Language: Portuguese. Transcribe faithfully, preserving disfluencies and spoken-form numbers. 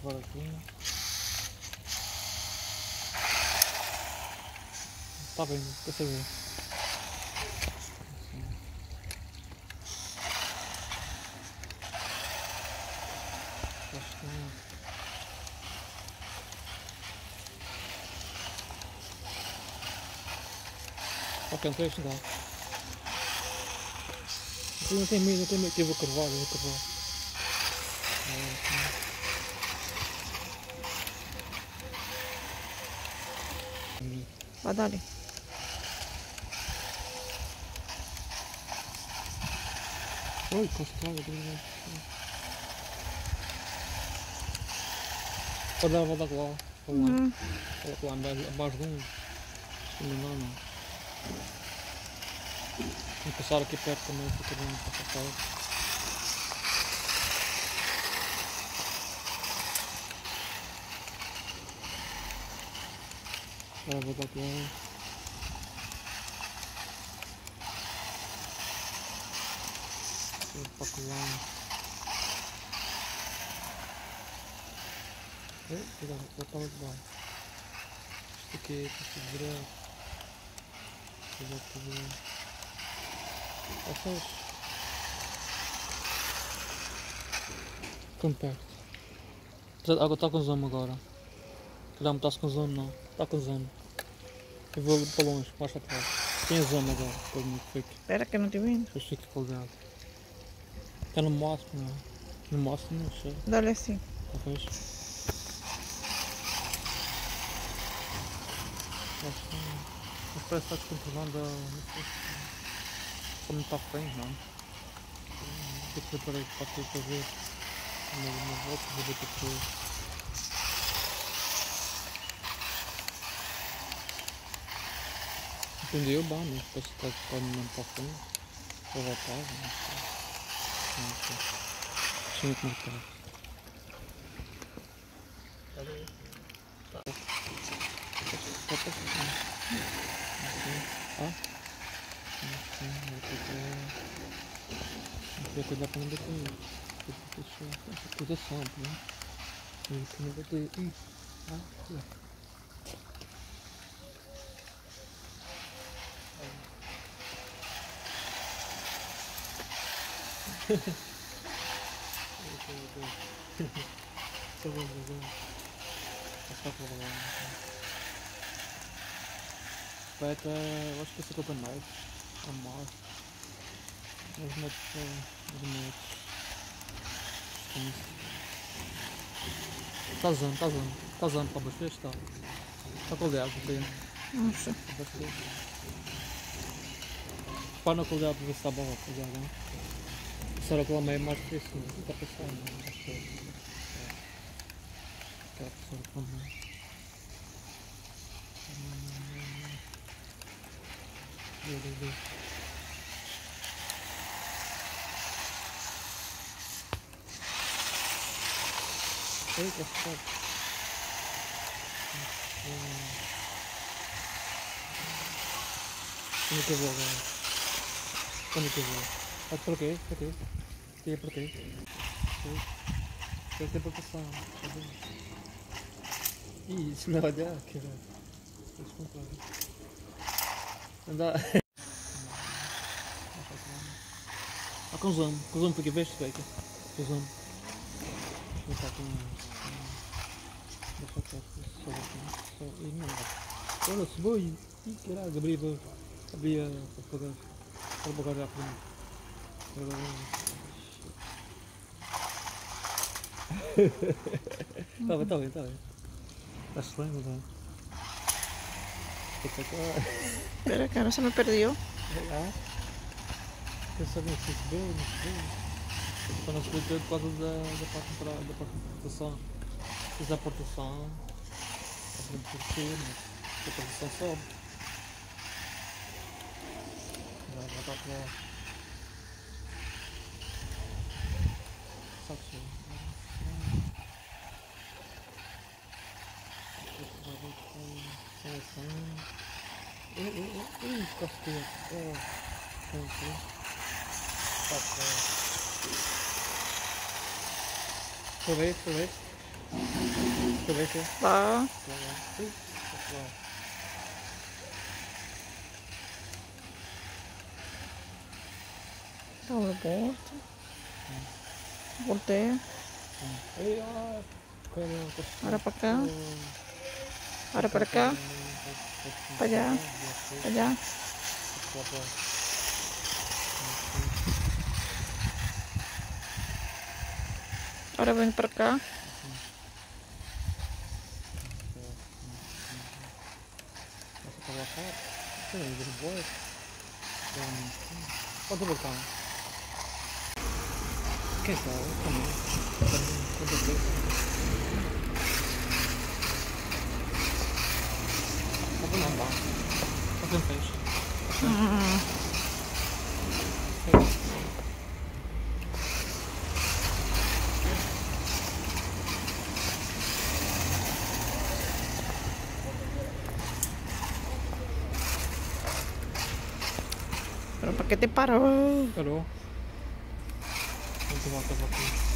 fora aqui. Está bem, quer saber? Ok, não tens nada. Não tem medo, não tem medo. Aqui eu vou carvar, eu vou carvar. Vai, dale. Oi, constrói. Pode dar a volta lá. Uhum. Lá abaixo de um. Não, não. Vou passar aqui perto também, porque não passa perto. Agora vou dar aqui lá. Vou para lá. Cuidado, vou para lá de baixo. Isto aqui é para virar. Cuidado para virar. Passas. Tão perto. A água está com zoom agora. Cuidado, não está com zoom não. Está com zoom. Eu vou para longe, mais para trás. Tem zoom agora, depois não fique. Espera que eu não te vendo. Depois fique colgado. Está no máximo, não é? No máximo, não sei. Dale assim. Talvez. Acho que não. Mas parece que está descontrolando a. Não sei se. Só não está bem, não. Eu preparei para ter para ver. Uma, uma volta, vou ver depois. Entendeu? Bom, mas parece que está não para frente. Ou voltar, não sei. Não sei. Deixa-me como está. Pode passar. Ah? Não sei cuidar para não bater. Essa coisa sempre, né? E que não bater. Ih! Ah, olha. Tá bom, tá bom. Está para lá. Vai até, eu acho que é cinquenta metros. A mais. Uns metros, uns metros. Está usando, está usando. Está usando para abastecer, está. Está com o diabo, tem. Nossa. Abastecer. Para na qualidade para ver se está bom, cuidado, não? Se era com a meia mais difícil, não está passando, não acho que é. Está passando com a meia. Meu Deus, Deus. Ei, que é Como é que eu vou agora? Como é que eu vou? Ah, para quê? Para quê? Que é para quê? Tem tempo para passar. Ih, isso não vai dar, caralho. Vou descontar. Andar. Ah, com zoom. Com zoom, porque veste, velho. Com zoom. Deixa eu estar com. Deixa eu estar com. Só aqui. Só. Ih, não dá. Olha, se vou e. Ih, caralho, abri a. Abri a. Para poder. Para pagar já para mim. Está bem, está bem, está bem. Está excelente, não é? Espera que ahora se me perdió. Ah? Quer saber se se vê ou não se vê? Para não se ver por causa da, da parte de trás, da parte de portação. Se fizer a portação, é para por cima, a portação sobe. Já, já está para lá. Sabe se é assim. Ih, ih, ih, costura. É, tem aqui. Está para. Foi ver, foi ver. Deixa eu ver aqui. Va. Lá, lá. Ui, pessoal. Dá o aborto. Volteia. Ei, ah, caramba, tá Ora para cá. Oh, Ora para cá. Para allá. Para allá. Ora vem para cá. Passa para lá fora. Tem aí, vira boa. Pode voltar. Quem sabe? Também. Quantas vezes? Pode não dá. Pode não peixe. Hum. Pero ¿para qué te paró? Parou. Vamos tomar aqui.